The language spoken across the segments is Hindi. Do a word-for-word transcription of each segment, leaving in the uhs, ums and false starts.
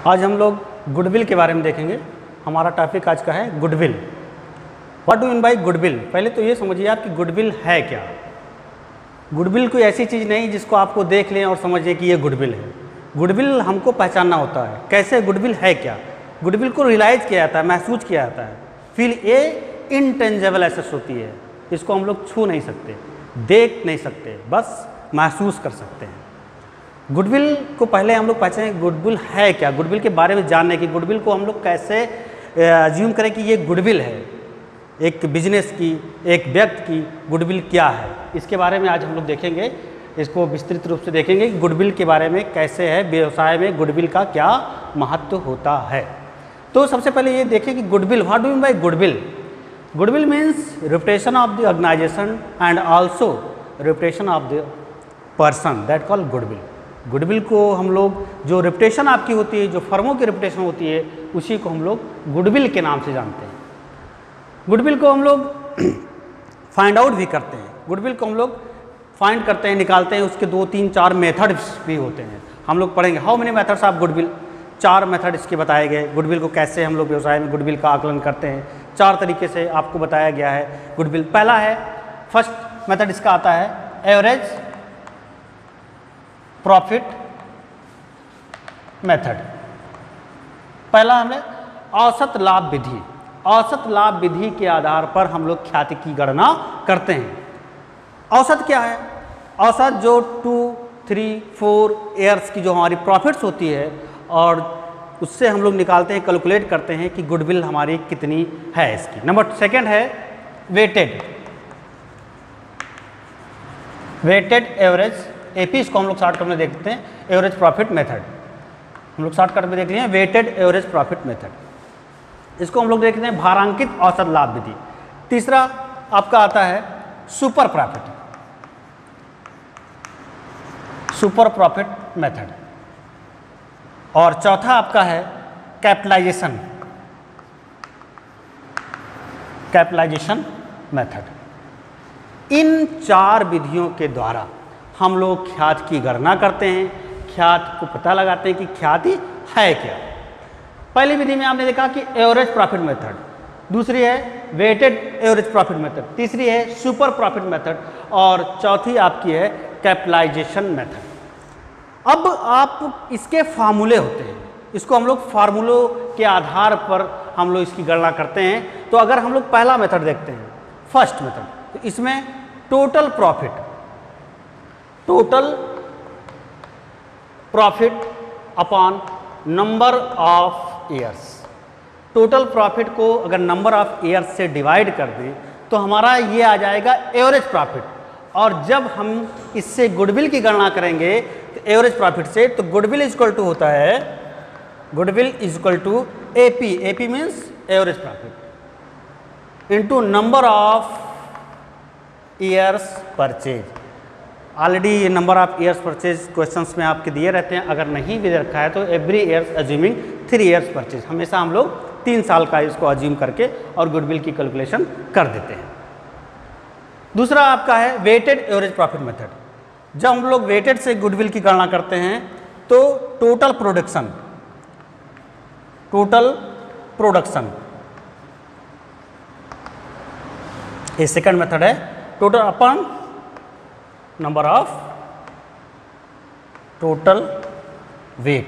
आज हम लोग गुडविल के बारे में देखेंगे। हमारा टॉपिक आज का है goodwill. What do mean by goodwill? पहले तो ये समझिए आप कि गुडविल है क्या। गुडविल कोई ऐसी चीज़ नहीं जिसको आपको देख लें और समझिए कि ये गुडविल है। गुडविल हमको पहचानना होता है। कैसे गुडविल है क्या? गुडविल को रियलाइज़ किया जाता है, महसूस किया जाता है। फील ए इनटेंजिबल एसेट्स होती है, इसको हम लोग छू नहीं सकते, देख नहीं सकते, बस महसूस कर सकते हैं। गुडविल को पहले हम लोग पहचाने गुडविल है क्या, गुडविल के बारे में जानने की, गुडविल को हम लोग कैसे अज्यूम करें कि ये गुडविल है, एक बिजनेस की, एक व्यक्ति की गुडविल क्या है, इसके बारे में आज हम लोग देखेंगे। इसको विस्तृत रूप से देखेंगे कि गुडविल के बारे में कैसे है, व्यवसाय में गुडविल का क्या महत्व होता है। तो सबसे पहले ये देखें कि goodwill, what do mean by goodwill? Goodwill means reputation of the organisation and also reputation of the person, that call goodwill. Goodwill को हम लोग, जो रेपुटेशन आपकी होती है, जो फर्मों की रेपुटेशन होती है, उसी को हम लोग गुडविल के नाम से जानते हैं। गुडविल को हम लोग फाइंड आउट भी करते हैं। गुडविल को हम लोग फाइंड करते हैं, निकालते हैं। उसके दो तीन चार मेथड्स भी होते हैं। हम लोग पढ़ेंगे how many methods of goodwill. चार मेथड इसके बताए गए। गुडविल को कैसे हम लोग व्यवसाय में गुडविल का आकलन करते हैं, चार तरीके से आपको बताया गया है गुडविल। पहला है, फर्स्ट मेथड इसका आता है एवरेज प्रॉफिट मेथड। पहला हमने औसत लाभ विधि। औसत लाभ विधि के आधार पर हम लोग ख्याति की गणना करते हैं। औसत क्या है? औसत जो टू थ्री फोर ईयर्स की जो हमारी प्रॉफिट्स होती है, और उससे हम लोग निकालते हैं, कैलकुलेट करते हैं कि गुडविल हमारी कितनी है इसकी। नंबर सेकंड है वेटेड वेटेड एवरेज एपी, इसको हम लोग शॉर्टकट में देखते हैं एवरेज प्रॉफिट मेथड। हम लोग शॉर्टकट में देख लिए वेटेड एवरेज प्रॉफिट मेथड। इसको हम लोग देखते हैं भारांकित औसत लाभ विधि। तीसरा आपका आता है super profit super profit method. और चौथा आपका है कैपिटलाइजेशन कैपिटलाइजेशन मेथड। इन चार विधियों के द्वारा हम लोग ख्याति की गणना करते हैं, ख्याति को पता लगाते हैं कि ख्याति है क्या। पहली विधि में आपने देखा कि एवरेज प्रॉफिट मेथड, दूसरी है वेटेड एवरेज प्रॉफिट मेथड, तीसरी है सुपर प्रॉफिट मेथड, और चौथी आपकी है कैपिटलाइजेशन मेथड। अब आप इसके फार्मूले होते हैं, इसको हम लोग फार्मूलों के आधार पर हम लोग इसकी गणना करते हैं। तो अगर हम लोग पहला मेथड देखते हैं, फर्स्ट मेथड, तो इसमें total profit total profit upon number of years. Total profit को अगर नंबर ऑफ ईयर्स से डिवाइड कर दें तो हमारा ये आ जाएगा एवरेज प्रॉफिट। और जब हम इससे गुडविल की गणना करेंगे तो एवरेज प्रॉफिट से, तो गुडविल इज इक्वल टू होता है goodwill is equal to AP. AP means average profit into number of years purchase. Already ये number of years purchase questions में आपके दिए रहते हैं। अगर नहीं भी रखा है तो every years assuming three years purchase, हमेशा हम लोग तीन साल का इसको अज्यूम करके और गुडविल की कैलकुलेशन कर देते हैं। दूसरा आपका है वेटेड एवरेज प्रॉफिट मेथड। जब हम लोग वेटेड से गुडविल की गणना करते हैं तो टोटल प्रोडक्शन टोटल प्रोडक्शन ये सेकंड मेथड है, total upon number of total weight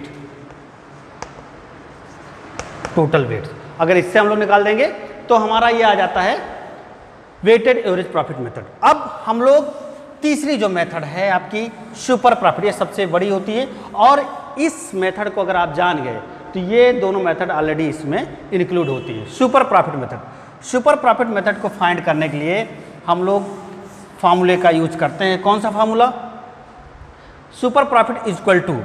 total weight. अगर इससे हम लोग निकाल देंगे तो हमारा ये आ जाता है वेटेड एवरेज प्रॉफिट मेथड। अब हम लोग तीसरी जो मेथड है आपकी सुपर प्रॉफिट, ये सबसे बड़ी होती है। और इस मेथड को अगर आप जान गए तो ये दोनों मेथड ऑलरेडी इसमें इंक्लूड होती है। Super profit method super profit method को फाइंड करने के लिए हम लोग फार्मूले का यूज करते हैं। कौन सा formula? Super profit is equal to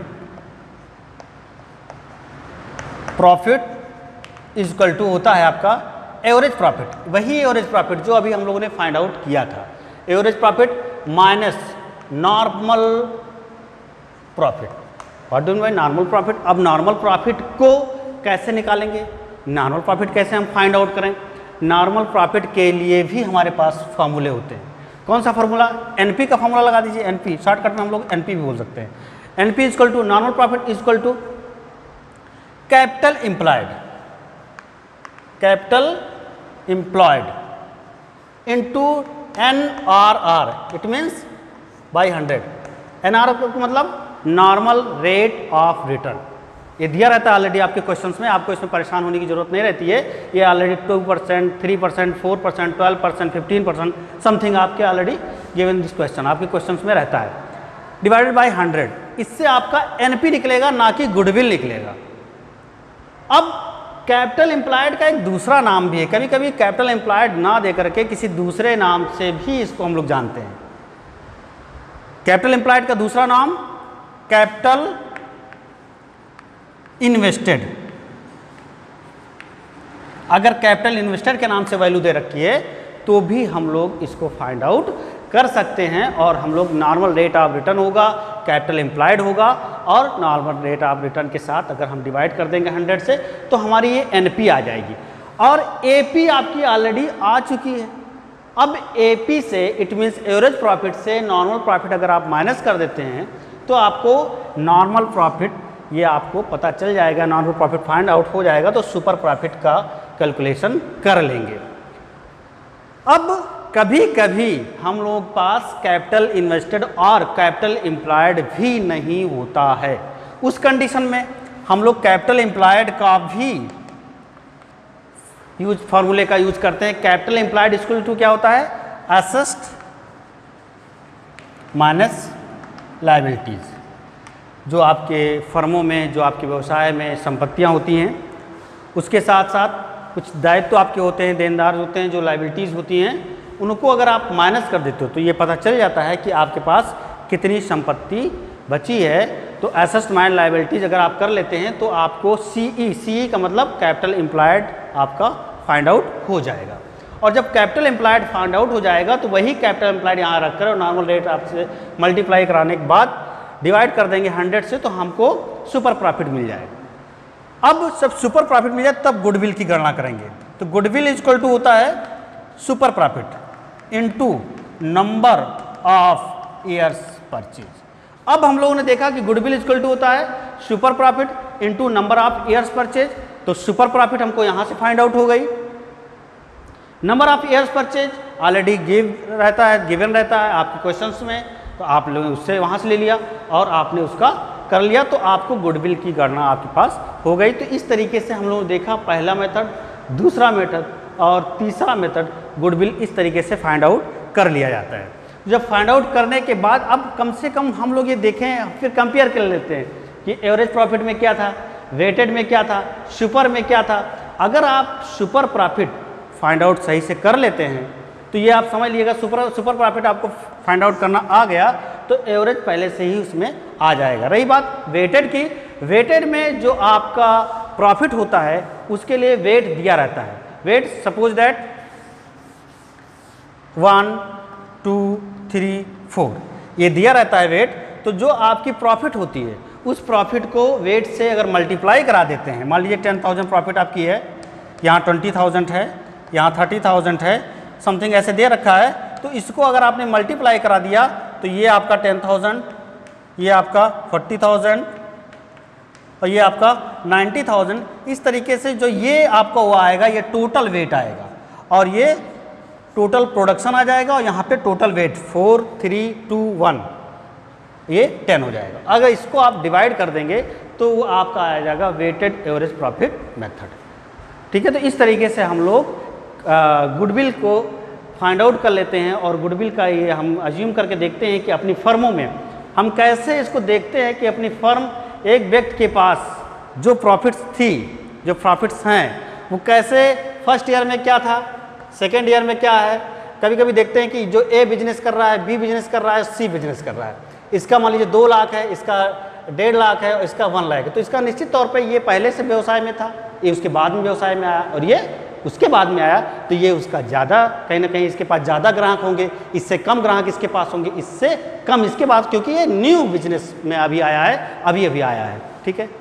profit is equal to होता है आपका एवरेज प्रॉफिट। वही एवरेज प्रॉफिट जो अभी हम लोगों ने फाइंड आउट किया था, average profit minus normal profit. What do mean by normal profit? अब नॉर्मल प्रॉफिट को कैसे निकालेंगे, नॉर्मल प्रॉफिट कैसे हम फाइंड आउट करें? नॉर्मल प्रॉफिट के लिए भी हमारे पास फार्मूले होते हैं। कौन सा फार्मूला? एनपी का फार्मूला लगा दीजिए। एनपी शॉर्टकट में हम लोग एनपी भी बोल सकते हैं। NP is equal to normal profit is equal to capital employed, capital employed into N R R, it means by hundred. N R का मतलब नॉर्मल रेट ऑफ रिटर्न। ये दिया रहता है ऑलरेडी आपके क्वेश्चंस में, आपको इसमें परेशान होने की जरूरत नहीं रहती है। ये already two percent, three percent, four percent, twelve percent, fifteen percent something आपके ऑलरेडी गिवन दिस क्वेश्चन आपके क्वेश्चंस में रहता है। डिवाइडेड बाय हंड्रेड, इससे आपका एनपी निकलेगा, ना कि गुडविल निकलेगा। अब कैपिटल एम्प्लॉयड का एक दूसरा नाम भी है, कभी कभी कैपिटल एम्प्लॉयड ना दे करके किसी दूसरे नाम से भी इसको हम लोग जानते हैं। कैपिटल एम्प्लॉयड का दूसरा नाम कैपिटल इन्वेस्टेड। अगर कैपिटल इन्वेस्टेड के नाम से वैल्यू दे रखी है तो भी हम लोग इसको फाइंड आउट कर सकते हैं, और हम लोग नॉर्मल रेट ऑफ रिटर्न होगा, कैपिटल एम्प्लॉयड होगा, और नॉर्मल रेट ऑफ रिटर्न के साथ अगर हम डिवाइड कर देंगे हंड्रेड से तो हमारी ये एनपी आ जाएगी। और एपी आपकी ऑलरेडी आ चुकी है। अब एपी से इट मीन्स एवरेज प्रॉफिट से नॉर्मल प्रॉफिट अगर आप माइनस कर देते हैं तो आपको नॉर्मल प्रॉफिट ये आपको पता चल जाएगा, नॉर्मल प्रॉफिट फाइंड आउट हो जाएगा, तो सुपर प्रॉफिट का कैलकुलेशन कर लेंगे। अब कभी कभी हम लोग पास कैपिटल इन्वेस्टेड और कैपिटल एम्प्लॉयड भी नहीं होता है। उस कंडीशन में हम लोग कैपिटल एम्प्लॉयड का भी यूज फॉर्मूले का यूज करते हैं। कैपिटल एम्प्लॉयड इक्वल टू क्या होता है, एसेट्स माइनस लायबिलिटीज। जो आपके फर्मों में, जो आपके व्यवसाय में संपत्तियां होती हैं, उसके साथ साथ कुछ दायित्व तो आपके होते हैं, देनदार होते हैं, जो लायबिलिटीज़ होती हैं, उनको अगर आप माइनस कर देते हो तो ये पता चल जाता है कि आपके पास कितनी संपत्ति बची है। तो एसेट्स माइनस लायबिलिटीज अगर आप कर लेते हैं तो आपको सीई, सीई का मतलब कैपिटल एम्प्लॉयड आपका फाइंड आउट हो जाएगा। और जब कैपिटल एम्प्लॉयड फाइंड आउट हो जाएगा तो वही कैपिटल एम्प्लॉयड यहाँ रखकर और नॉर्मल रेट आपसे मल्टीप्लाई कराने के बाद डिवाइड कर देंगे हंड्रेड से, तो हमको सुपर प्रॉफिट मिल जाएगा। अब सब सुपर प्रॉफिट मिल जाए तब गुडविल की गणना करेंगे। तो गुडविल इक्वल टू होता है super profit into number of years purchase. अब हम लोगों ने देखा कि गुडविल इक्वल टू होता है super profit into number of years purchase. तो सुपर प्रॉफिट हमको यहाँ से फाइंड आउट हो गई। Number of years purchase already give रहता है, गिवन रहता है आपके क्वेश्चंस में, तो आप लोग उससे वहाँ से ले लिया और आपने उसका कर लिया, तो आपको गुडविल की गणना आपके पास हो गई। तो इस तरीके से हम लोग देखा पहला मेथड, दूसरा मेथड और तीसरा मेथड गुडविल इस तरीके से फाइंड आउट कर लिया जाता है। जब फाइंड आउट करने के बाद अब कम से कम हम लोग ये देखें, फिर कंपेयर कर लेते हैं कि एवरेज प्रॉफिट में क्या था, वेटेड में क्या था, सुपर में क्या था। अगर आप सुपर प्रॉफिट फाइंड आउट सही से कर लेते हैं तो ये आप समझ लीजिएगा सुपर सुपर प्रॉफिट आपको फाइंड आउट करना आ गया तो एवरेज पहले से ही उसमें आ जाएगा। रही बात वेटेड की, वेटेड में जो आपका प्रॉफिट होता है उसके लिए वेट दिया रहता है। Weight suppose that one two three four ये दिया रहता है वेट। तो जो आपकी प्रॉफिट होती है उस प्रॉफिट को वेट से अगर मल्टीप्लाई करा देते हैं, मान लीजिए टेन थाउजेंड प्रॉफिट आपकी है, यहाँ ट्वेंटी थाउजेंड है, यहाँ थर्टी थाउजेंड है, समथिंग ऐसे दे रखा है, तो इसको अगर आपने मल्टीप्लाई करा दिया तो ये आपका टेन थाउजेंड, ये आपका फोर्टी थाउजेंड और ये आपका नाइन्टी थाउजेंड। इस तरीके से जो ये आपका वो आएगा ये टोटल वेट आएगा और ये टोटल प्रोडक्शन आ जाएगा और यहाँ पे total weight four three two one ये टेन हो जाएगा। अगर इसको आप डिवाइड कर देंगे तो वो आपका आ जाएगा वेटेड एवरेज प्रॉफिट मेथड। ठीक है, तो इस तरीके से हम लोग गुडविल को फाइंड आउट कर लेते हैं और गुडविल का ये हम अज्यूम करके देखते हैं कि अपनी फर्मों में हम कैसे इसको देखते हैं कि अपनी फर्म एक व्यक्ति के पास जो प्रॉफिट्स थी, जो प्रॉफिट्स हैं वो कैसे फर्स्ट ईयर में क्या था, सेकेंड ईयर में क्या है। कभी कभी देखते हैं कि जो ए बिजनेस कर रहा है, बी बिजनेस कर रहा है, सी बिजनेस कर रहा है, इसका मान लीजिए दो लाख है, इसका डेढ़ लाख है और इसका वन लाख है, तो इसका निश्चित तौर पे ये पहले से व्यवसाय में था, ये उसके बाद में व्यवसाय में आया और ये उसके बाद में आया, तो ये उसका ज़्यादा कहीं ना कहीं इसके पास ज़्यादा ग्राहक होंगे, इससे कम ग्राहक इसके पास होंगे, इससे कम इसके पास, क्योंकि ये न्यू बिजनेस में अभी आया है, अभी अभी आया है। ठीक है।